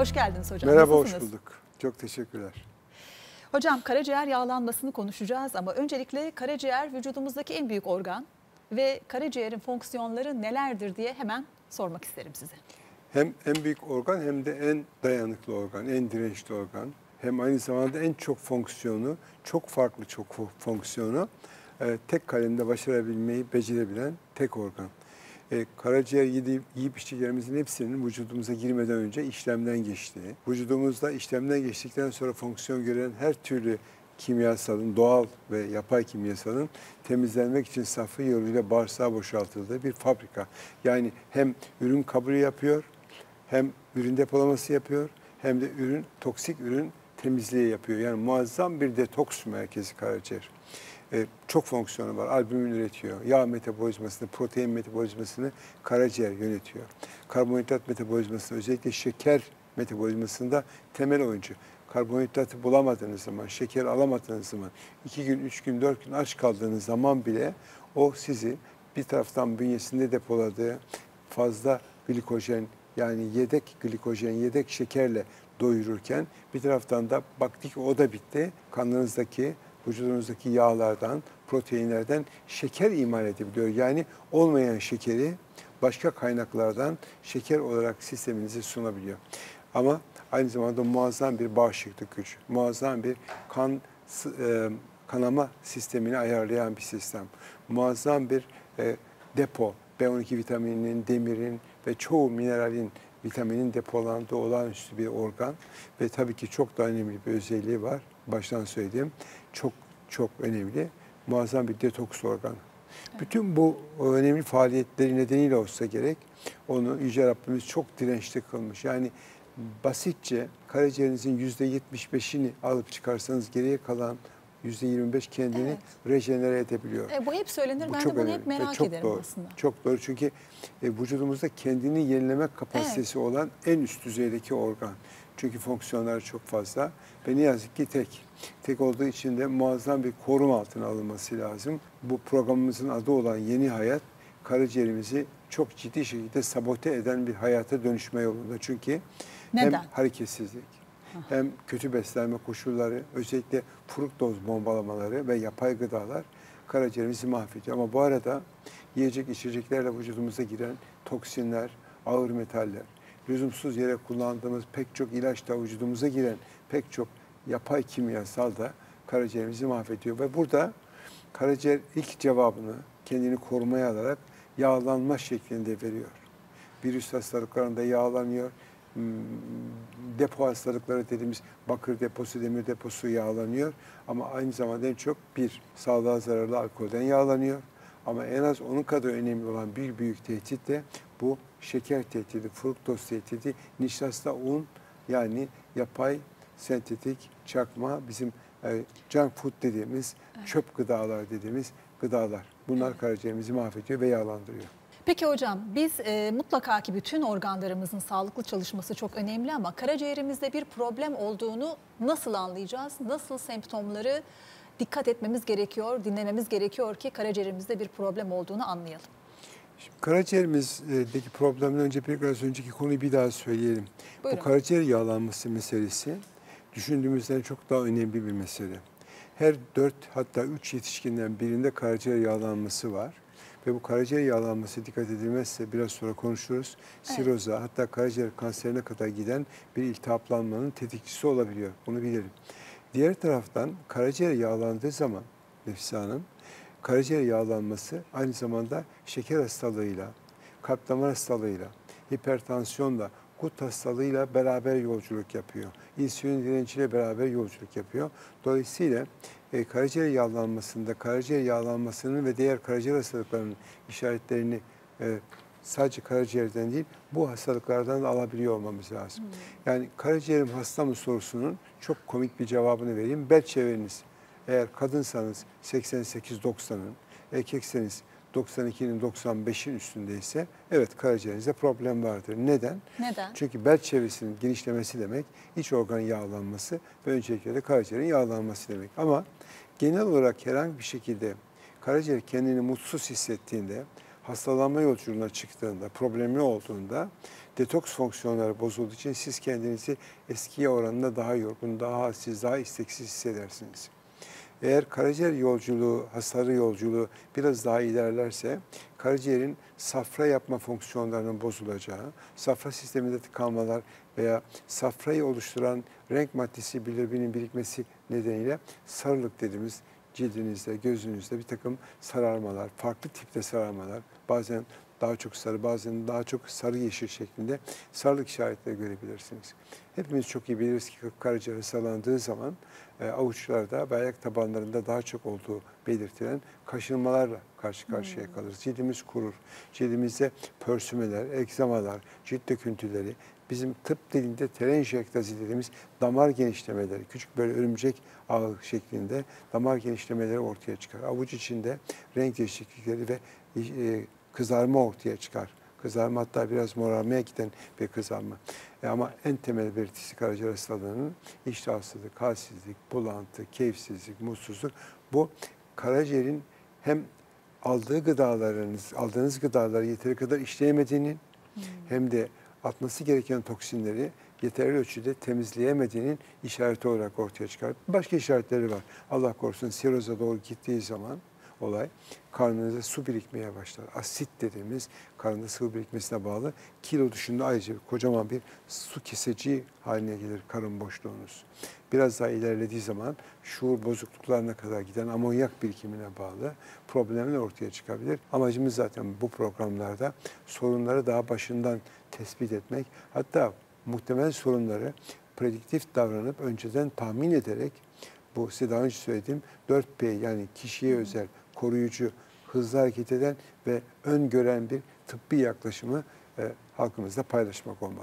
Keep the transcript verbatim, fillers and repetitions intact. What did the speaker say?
Hoş geldiniz hocam. Merhaba, Nasılsınız? hoş bulduk. Çok teşekkürler. Hocam karaciğer yağlanmasını konuşacağız ama öncelikle karaciğer vücudumuzdaki en büyük organ ve karaciğerin fonksiyonları nelerdir diye hemen sormak isterim size. Hem en büyük organ hem de en dayanıklı organ, en dirençli organ. Hem aynı zamanda en çok fonksiyonu, çok farklı çok fonksiyonu e, tek kalemde başarabilmeyi becerebilen tek organ. E, karaciğer yiyip, yiyip içtiklerimizin hepsinin vücudumuza girmeden önce işlemden geçtiği, vücudumuzda işlemden geçtikten sonra fonksiyon gören her türlü kimyasalın, doğal ve yapay kimyasalın temizlenmek için safra yoluyla bağırsağa boşaltıldığı bir fabrika. Yani hem ürün kabulü yapıyor, hem ürün depolaması yapıyor, hem de ürün toksik ürün temizliği yapıyor. Yani muazzam bir detoks merkezi karaciğer. Ee, çok fonksiyonu var. Albümin üretiyor. Yağ metabolizmasını, protein metabolizmasını karaciğer yönetiyor. Karbonhidrat metabolizmasını, özellikle şeker metabolizmasında temel oyuncu. Karbonhidratı bulamadığınız zaman, şeker alamadığınız zaman, iki gün, üç gün, dört gün aç kaldığınız zaman bile o sizi bir taraftan bünyesinde depoladığı fazla glikojen, yani yedek glikojen, yedek şekerle doyururken bir taraftan da baktık o da bitti. Kanınızdaki, vücudunuzdaki yağlardan, proteinlerden şeker imal edebiliyor. Yani olmayan şekeri başka kaynaklardan şeker olarak sisteminize sunabiliyor. Ama aynı zamanda muazzam bir bağışıklık gücü, muazzam bir kan e, kanama sistemini ayarlayan bir sistem, muazzam bir e, depo, B on iki vitamininin, demirin ve çoğu mineralin, vitaminin depolandığı olağanüstü bir organ ve tabii ki çok da önemli bir özelliği var. Baştan söylediğim çok çok önemli, muazzam bir detoks organı. Evet. Bütün bu önemli faaliyetleri nedeniyle olsa gerek onu Yüce Rabbimiz çok dirençli kılmış. Yani basitçe karaciğerinizin yüzde yetmiş beşini alıp çıkarsanız geriye kalan yüzde yirmi beş kendini evet. rejenere edebiliyor. E, bu hep söylenir. Bu ben de bunu hep merak çok ederim doğru. aslında. Çok doğru çünkü e, vücudumuzda kendini yenileme kapasitesi evet. olan en üst düzeydeki organ. Çünkü fonksiyonları çok fazla ve ne yazık ki tek. Tek olduğu için de muazzam bir koruma altına alınması lazım. Bu programımızın adı olan Yeni Hayat, karaciğerimizi çok ciddi şekilde sabote eden bir hayata dönüşme yolunda. Çünkü neden? Hem hareketsizlik, Aha. hem kötü beslenme koşulları, özellikle fruktoz bombalamaları ve yapay gıdalar karaciğerimizi mahvediyor. Ama bu arada yiyecek içeceklerle vücudumuza giren toksinler, ağır metaller, lüzumsuz yere kullandığımız pek çok ilaçla vücudumuza giren pek çok yapay kimyasal da karaciğerimizi mahvediyor. Ve burada karaciğer ilk cevabını kendini korumaya alarak yağlanma şeklinde veriyor. Virüs hastalıklarında yağlanıyor. Depo hastalıkları dediğimiz bakır deposu, demir deposu yağlanıyor. Ama aynı zamanda en çok bir, sağlığa zararlı alkolden yağlanıyor. Ama en az onun kadar önemli olan bir büyük tehdit de bu şeker tehdidi, fruktoz tehdidi, nişasta, un, yani yapay, sentetik, çakma, bizim e, junk food dediğimiz, evet. çöp gıdalar dediğimiz gıdalar. Bunlar evet. karaciğerimizi mahvediyor ve yağlandırıyor. Peki hocam, biz e, mutlaka ki bütün organlarımızın sağlıklı çalışması çok önemli ama karaciğerimizde bir problem olduğunu nasıl anlayacağız? Nasıl semptomları dikkat etmemiz gerekiyor, dinlememiz gerekiyor ki karaciğerimizde bir problem olduğunu anlayalım? Şimdi karaciğerimizdeki problemden önce biraz önceki konuyu bir daha söyleyelim. Buyurun. Bu karaciğer yağlanması meselesi düşündüğümüzden çok daha önemli bir mesele. Her dört hatta üç yetişkinden birinde karaciğer yağlanması var. Ve bu karaciğer yağlanması dikkat edilmezse biraz sonra konuşuruz. Siroza, evet. hatta karaciğer kanserine kadar giden bir iltihaplanmanın tetikçisi olabiliyor. Bunu bilelim. Diğer taraftan karaciğer yağlandığı zaman Nefise Hanım, karaciğer yağlanması aynı zamanda şeker hastalığıyla, kalp damar hastalığıyla, hipertansiyonla, gut hastalığıyla beraber yolculuk yapıyor. İnsülin direnciyle beraber yolculuk yapıyor. Dolayısıyla e, karaciğer yağlanmasında, karaciğer yağlanmasının ve diğer karaciğer hastalıklarının işaretlerini e, sadece karaciğerden değil, bu hastalıklardan da alabiliyor olmamız lazım. Hmm. Yani karaciğerim hasta mı sorusunun çok komik bir cevabını vereyim. Bel çevreniz, eğer kadınsanız seksen sekiz doksanın, erkekseniz doksan ikinin doksan beşin üstündeyse evet karaciğerinizde problem vardır. Neden? Neden? Çünkü bel çevresinin genişlemesi demek iç organ yağlanması ve öncelikle de karaciğerin yağlanması demek. Ama genel olarak herhangi bir şekilde karaciğer kendini mutsuz hissettiğinde, hastalanma yolculuğuna çıktığında, problemli olduğunda detoks fonksiyonları bozulduğu için siz kendinizi eskiye oranla daha yorgun, daha halsiz, daha isteksiz hissedersiniz. Eğer karaciğer yolculuğu, hasarı yolculuğu biraz daha ilerlerse karaciğerin safra yapma fonksiyonlarının bozulacağı, safra sisteminde tıkanmalar veya safrayı oluşturan renk maddesi bilirubinin birikmesi nedeniyle sarılık dediğimiz cildinizde, gözünüzde bir takım sararmalar, farklı tipte sararmalar, bazen daha çok sarı, bazen daha çok sarı yeşil şeklinde sarılık işaretleri görebilirsiniz. Hepimiz çok iyi biliriz ki karaciğer hastalandığı zaman e, avuçlarda ve ayak tabanlarında daha çok olduğu belirtilen kaşınmalarla karşı karşıya Hmm. kalırız. Cildimiz kurur, cildimizde pörsümeler, egzamalar, cilt döküntüleri, bizim tıp dilinde telenjektazi dediğimiz damar genişlemeleri, küçük böyle örümcek ağı şeklinde damar genişlemeleri ortaya çıkar. Avuç içinde renk değişiklikleri ve e, kızarma ortaya çıkar. Kızarma hatta biraz morarmaya giden bir kızarma. E ama en temel belirtisi karaciğer hastalığının iştahsızlık, halsizlik, bulantı, keyifsizlik, mutsuzluk. Bu karaciğerin hem aldığı gıdalarınız, aldığınız gıdaları yeteri kadar işleyemediğinin hmm. hem de atması gereken toksinleri yeterli ölçüde temizleyemediğinin işareti olarak ortaya çıkar. Başka işaretleri var. Allah korusun siroza doğru gittiği zaman olay karnınızda su birikmeye başlar. Asit dediğimiz karnında sıvı birikmesine bağlı kilo dışında ayrıca kocaman bir su keseci haline gelir karın boşluğunuz. Biraz daha ilerlediği zaman şuur bozukluklarına kadar giden amonyak birikimine bağlı problemler ortaya çıkabilir. Amacımız zaten bu programlarda sorunları daha başından tespit etmek, hatta muhtemel sorunları prediktif davranıp önceden tahmin ederek bu size daha önce söylediğim dört P yani kişiye özel, koruyucu, hızlı hareket eden ve öngören bir tıbbi yaklaşımı e, halkımızla paylaşmak olmalı.